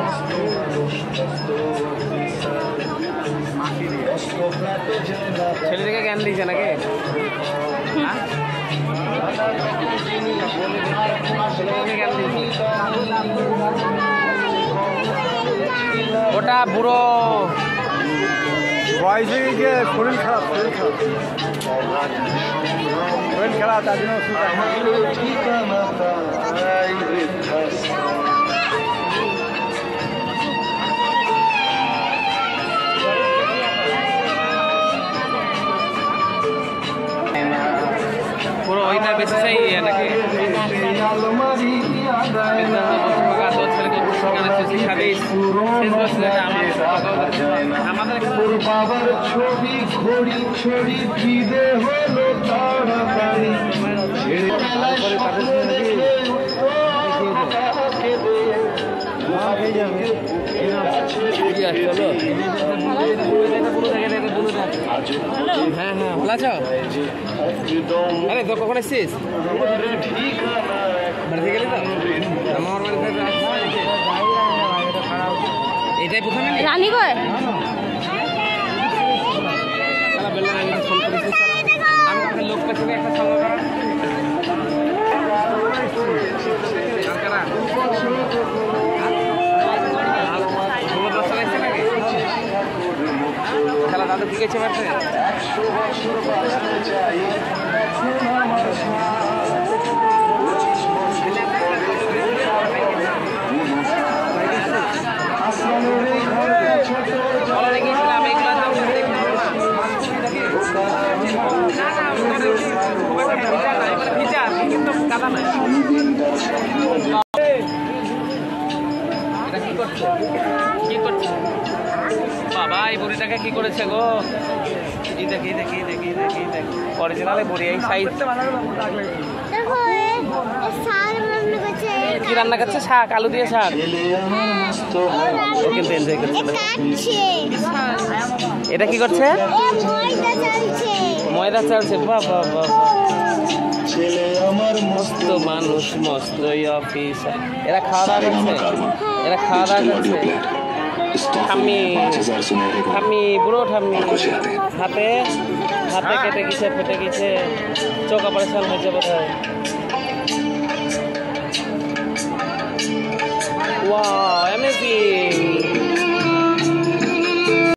ছেলেটাকে জ্ঞান দিয়েছে নাকি? ওটা বুড়ো বয়স হয়ে গিয়ে শরীর খারাপ তার জন্য পুরো ওইটা বেশি চাই নাকি? বাবার ছবি ঘড়ি ছড়ি দিবে হলো তাড়াতাড়ি হ্যাঁ হ্যাঁ ভালো আছো? আরে তো কখন এসছিস? বাড়িতে গেলি তো? আমার বাড়িতে এটাই প্রথমে রানী কই? ফোন করেছিস আমি আপনার লোক পাচ্ছি একটা সঙ্গ করা খেলা দাদা ঠিক আছে বাড়তে বাবা এই বুড়িটাকে কি করেছে গো? দেখি অরিজিনাল বুড়ি এই সাইজ কি রান্না করছে? শাক, আলু দিয়ে শাক। কিন্তু এনজয় করছে। এটা কি করছে? ময়দা চালছে। বাবা মস্ত মানুষ, মস্ত অফিস। এরা খাওয়া দাওয়া করছে। ঠাম্মি বুড়ো ঠাম্মি হাতে কেটে গেছে, ফেটে গেছে, চোখ অপারেশন হয়েছে বোধহয়। Wow amazing.